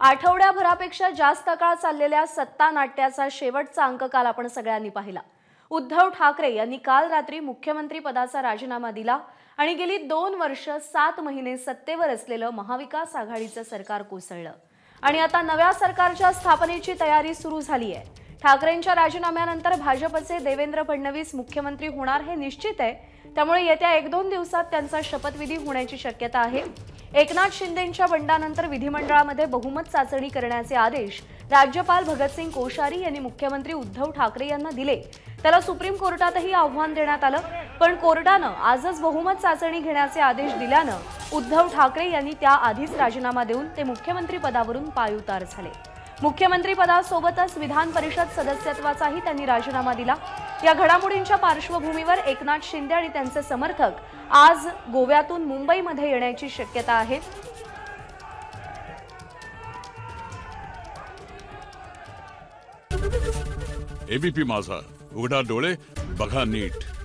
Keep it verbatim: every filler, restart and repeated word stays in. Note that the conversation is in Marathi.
आठवड्याभरापेक्षा जास्त काळ चाललेल्या सत्ता नाट्याचा शेवटचा अंक काल आपण सगळ्यांनी पाहिला। उद्धव ठाकरे यांनी काल रात्री मुख्यमंत्री पदाचा राजीनामा दिला आणि गेली दोन वर्ष सात महिने सत्तेवर असलेलं महाविकास आघाडीचं सरकार कोसळलं आणि आता नव्या सरकारच्या स्थापनेची तयारी सुरू झाली आहे। ठाकरेंच्या राजीनाम्यानंतर भाजपचे देवेंद्र फडणवीस मुख्यमंत्री होणार हे निश्चित आहे, त्यामुळे येत्या एक दोन दिवसात त्यांचा शपथविधी होण्याची शक्यता आहे। एकनाथ शिंदेंच्या बंडानंतर विधिमंडळामध्ये बहुमत चाचणी करण्याचे आदेश राज्यपाल भगतसिंग कोश्यारी यांनी मुख्यमंत्री उद्धव ठाकरे यांना दिले। त्याला सुप्रीम कोर्टातही आव्हान देण्यात आलं, पण कोर्टानं आजच बहुमत चाचणी घेण्याचे आदेश दिल्यानं उद्धव ठाकरे यांनी त्याआधीच राजीनामा देऊन ते मुख्यमंत्री पदावरून पायउतार झाले। मुख्यमंत्री पदासोबतच विधान परिषद सदस्यत्वाचाही त्यांनी राजीनामा दिला। या घडामोडींच्या पार्श्वभूमीवर एकनाथ शिंदे आणि त्यांचे समर्थक आज गोव्यातून मुंबईमध्ये येण्याची शक्यता आहे। एबीपी माझा, उघडा डोळे बघा नीट।